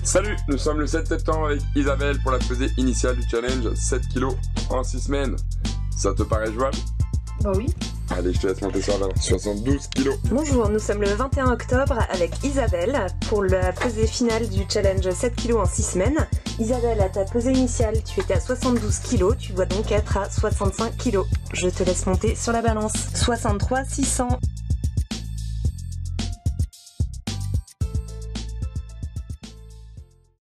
Salut, nous sommes le 7 septembre avec Isabelle pour la pesée initiale du challenge 7 kg en 6 semaines. Ça te paraît jouable? Bah oui. Allez, je te laisse monter sur la balance. 72 kg. Bonjour, nous sommes le 21 octobre avec Isabelle pour la pesée finale du challenge 7 kg en 6 semaines. Isabelle, à ta pesée initiale, tu étais à 72 kg, tu dois donc être à 65 kg. Je te laisse monter sur la balance. 63 600.